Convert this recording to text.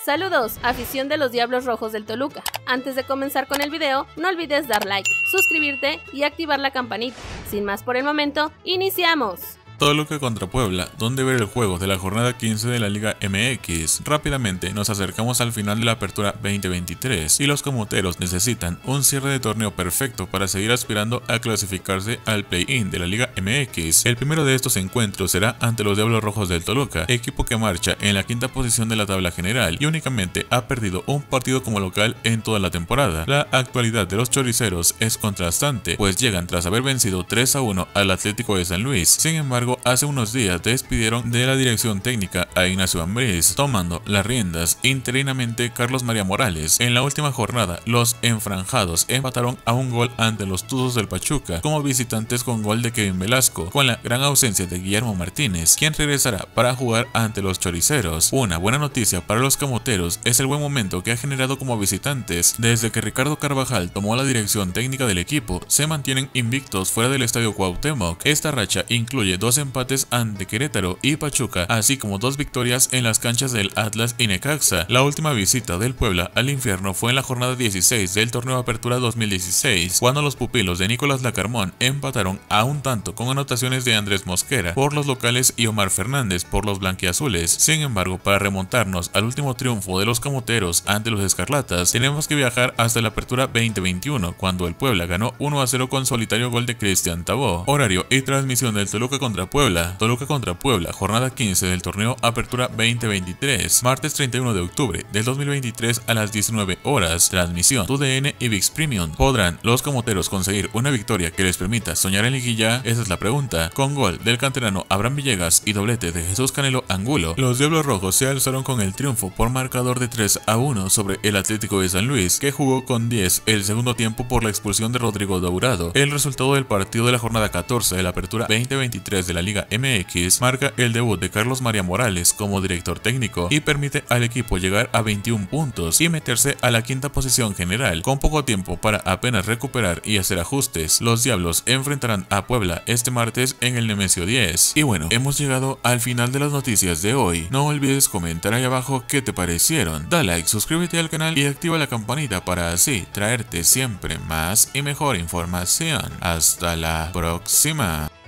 Saludos, afición de los Diablos Rojos del Toluca. Antes de comenzar con el video, no olvides dar like, suscribirte y activar la campanita. Sin más por el momento, ¡iniciamos! Toluca contra Puebla, donde ver el juego de la jornada 15 de la Liga MX. Rápidamente nos acercamos al final de la apertura 2023 y los comuteros necesitan un cierre de torneo perfecto para seguir aspirando a clasificarse al play-in de la Liga MX. El primero de estos encuentros será ante los Diablos Rojos del Toluca, equipo que marcha en la quinta posición de la tabla general y únicamente ha perdido un partido como local en toda la temporada. La actualidad de los choriceros es contrastante, pues llegan tras haber vencido 3-1 al Atlético de San Luis. Sin embargo, hace unos días despidieron de la dirección técnica a Ignacio Ambriz, tomando las riendas interinamente Carlos María Morales. En la última jornada, los enfranjados empataron a un gol ante los Tuzos del Pachuca como visitantes con gol de Kevin Velasco, con la gran ausencia de Guillermo Martínez, quien regresará para jugar ante los choriceros. Una buena noticia para los camoteros es el buen momento que ha generado como visitantes. Desde que Ricardo Carvajal tomó la dirección técnica del equipo, se mantienen invictos fuera del Estadio Cuauhtémoc. Esta racha incluye dos empates ante Querétaro y Pachuca, así como dos victorias en las canchas del Atlas y Necaxa. La última visita del Puebla al infierno fue en la jornada 16 del torneo Apertura 2016, cuando los pupilos de Nicolás Lacarmón empataron a un tanto con anotaciones de Andrés Mosquera por los locales y Omar Fernández por los blanquiazules. Sin embargo, para remontarnos al último triunfo de los camoteros ante los escarlatas, tenemos que viajar hasta la Apertura 2021, cuando el Puebla ganó 1-0 con solitario gol de Cristian Tabó. Horario y transmisión del Toluca contra Puebla, jornada 15 del torneo Apertura 2023, martes 31 de octubre del 2023 a las 19 horas, transmisión TUDN y ViX Premium. ¿Podrán los camoteros conseguir una victoria que les permita soñar en liguilla? Esa es la pregunta. Con gol del canterano Abraham Villegas y doblete de Jesús Canelo Angulo, los Diablos Rojos se alzaron con el triunfo por marcador de 3-1 sobre el Atlético de San Luis, que jugó con 10 el segundo tiempo por la expulsión de Rodrigo Dourado. El resultado del partido de la jornada 14 de la Apertura 2023 de la Liga MX marca el debut de Carlos María Morales como director técnico y permite al equipo llegar a 21 puntos y meterse a la quinta posición general. Con poco tiempo para apenas recuperar y hacer ajustes, los Diablos enfrentarán a Puebla este martes en el Nemesio 10. Y bueno, hemos llegado al final de las noticias de hoy. No olvides comentar ahí abajo qué te parecieron. Da like, suscríbete al canal y activa la campanita para así traerte siempre más y mejor información. Hasta la próxima.